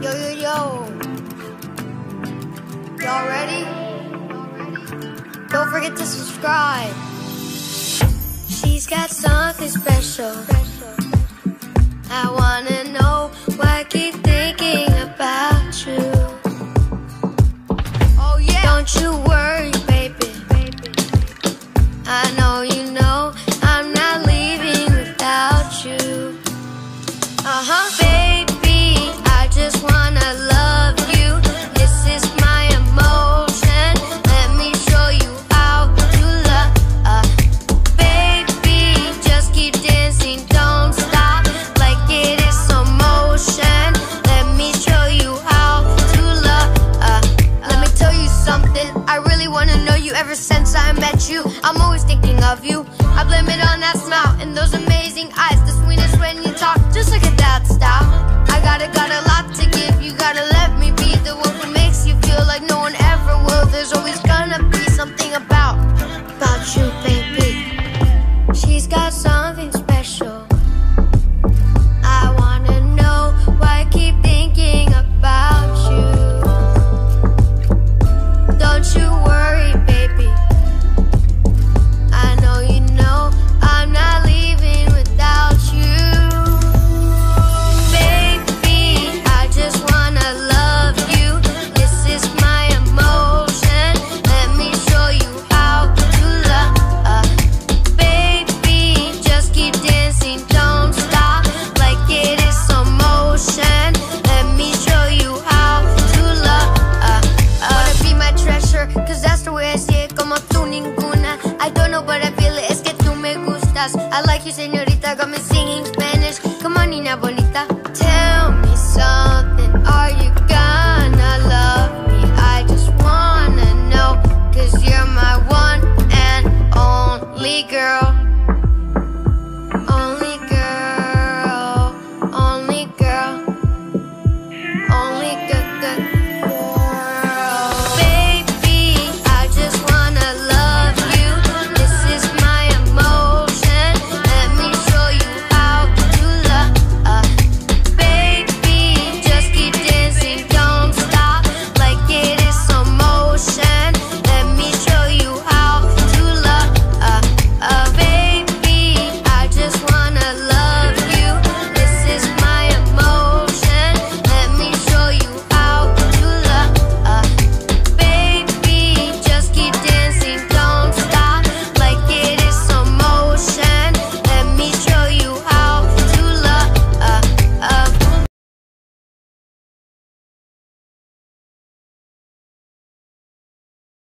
Yo, yo, yo. Y'all ready? Don't forget to subscribe. She's got something special. I wanna know why I keep thinking about you. Oh yeah. Don't you worry, baby. I know you know I'm not leaving without you. Baby, I just wanna love you. This is my emotion. Let me show you how to love. Baby, just keep dancing, don't stop. Like it is some motion. Let me show you how to love. Let me tell you something. I really wanna know you ever since I met you. I'm always thinking of you. I blame it on that smile and those amazing eyes. The sweetest when you talk, just look at that style. I got a lot to give. You gotta let me be the one who makes you feel like no one ever will. There's always gonna be something about you, baby. She's got something special. I wanna know why I keep thinking about you. Don't you worry, baby. I know you know I'm not leaving without you. Baby, I just wanna love you. This is my emotion. Let me show you how to love. Baby, just keep dancing, don't stop. Like it is some motion. Let me show you how to love. Wanna be my treasure, cause that's the way I see it. Como tú ninguna. I don't know but I feel it, es que tú me gustas. I like you, señorita, got me singing.